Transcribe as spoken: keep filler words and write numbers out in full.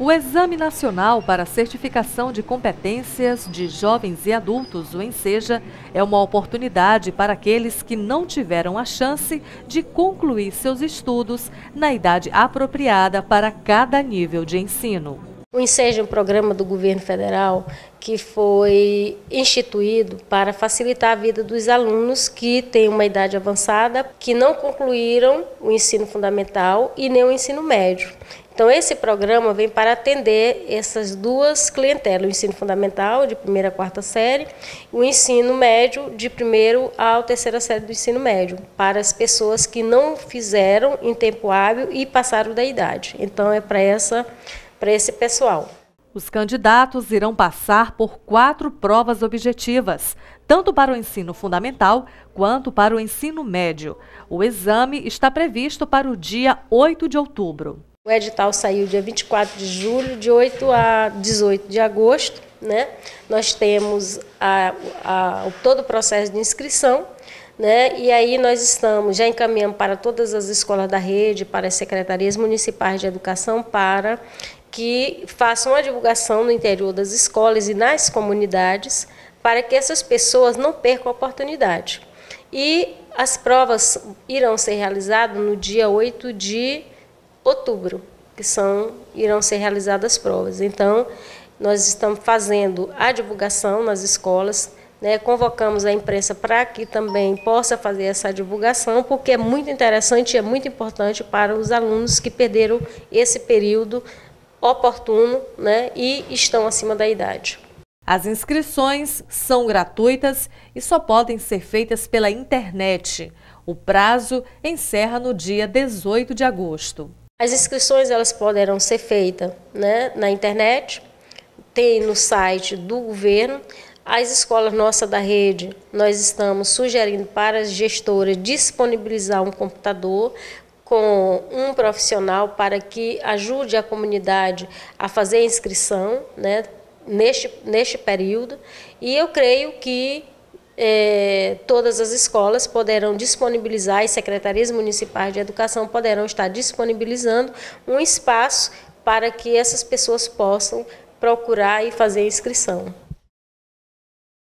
O Exame Nacional para a Certificação de Competências de Jovens e Adultos, o ENSEJA, é uma oportunidade para aqueles que não tiveram a chance de concluir seus estudos na idade apropriada para cada nível de ensino. O ENSEJA é um programa do governo federal que foi instituído para facilitar a vida dos alunos que têm uma idade avançada, que não concluíram o ensino fundamental e nem o ensino médio. Então, esse programa vem para atender essas duas clientelas, o ensino fundamental, de primeira a quarta série, e o ensino médio, de primeiro à terceira série do ensino médio, para as pessoas que não fizeram em tempo hábil e passaram da idade. Então, é para essa, para esse pessoal. Os candidatos irão passar por quatro provas objetivas, tanto para o ensino fundamental quanto para o ensino médio. O exame está previsto para o dia oito de outubro. O edital saiu dia vinte e quatro de julho, de oito a dezoito de agosto, né? Nós temos a, a, todo o processo de inscrição, né? E aí nós estamos, já encaminhamos para todas as escolas da rede, para as secretarias municipais de educação, para que façam a divulgação no interior das escolas e nas comunidades, para que essas pessoas não percam a oportunidade. E as provas irão ser realizadas no dia oito de outubro, que são, irão ser realizadas as provas. Então, nós estamos fazendo a divulgação nas escolas, né, convocamos a imprensa para que também possa fazer essa divulgação, porque é muito interessante e é muito importante para os alunos que perderam esse período oportuno, né, e estão acima da idade. As inscrições são gratuitas e só podem ser feitas pela internet. O prazo encerra no dia dezoito de agosto. As inscrições elas poderão ser feitas, né, na internet, tem no site do governo. As escolas nossas da rede, nós estamos sugerindo para as gestoras disponibilizar um computador com um profissional para que ajude a comunidade a fazer a inscrição, né, neste, neste período. E eu creio que É, todas as escolas poderão disponibilizar, as secretarias municipais de educação poderão estar disponibilizando um espaço para que essas pessoas possam procurar e fazer a inscrição.